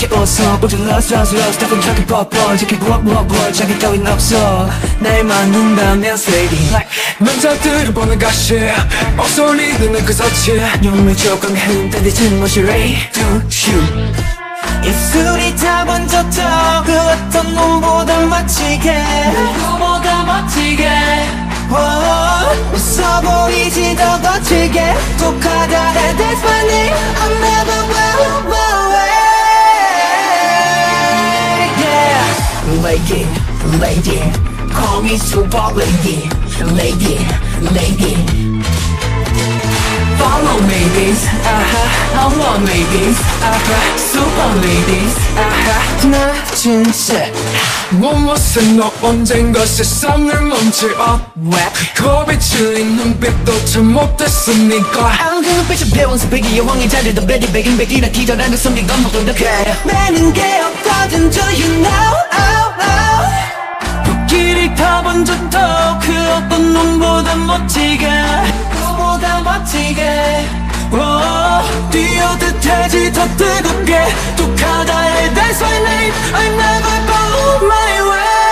어서 꽂질러서 스태프는 저기 뻔뻔 저기 뭐 자기 따윈 없어 날 만난다면 lady 남자들을 보는 가시 목소리 듣는 그 서치 용물 조금 흔들리진 못이 ready to shoot 입술이 다 번졌죠 그 어떤 놈보다 멋지게 누구보다 멋지게 웃어 보이지 더 거칠게 독하다 That's my name I'm never well yeah. Lady Call me super lady Follow ladies, I want ladies, super ladies, 하나 둘셋 무엇은 너 언젠가 세상을 멈추어 겁이 질린 눈빛도 참 못했으니까 안 그 눈빛은 배운 스펙이 여왕의 자리도 베리 백인 백이나 기절하는 숨긴 건 모두 이렇게 많은 게 없거든 do you know 불길이 다 번졌다 그 어떤 놈보다 멋지게 그보다 멋지게 뛰어듯하지 더 뜨겁게 독하다 해 That's my name I never go my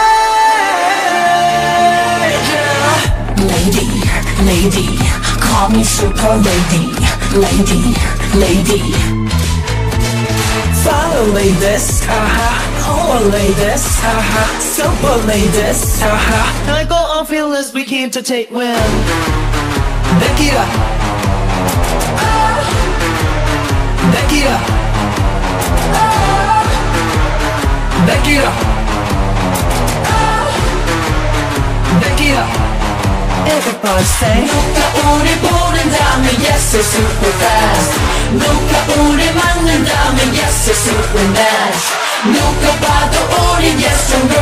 way yeah. Lady Call me super lady Follow ladies Oh ladies Super ladies I go on fearless we came to take win Back it up Back it up Back it up Back it up Everybody say 누가 우리 부른다면 yes it's super fast 누가 우리 만난다면 yes it's super nice 누가 봐도 우린 yes 좀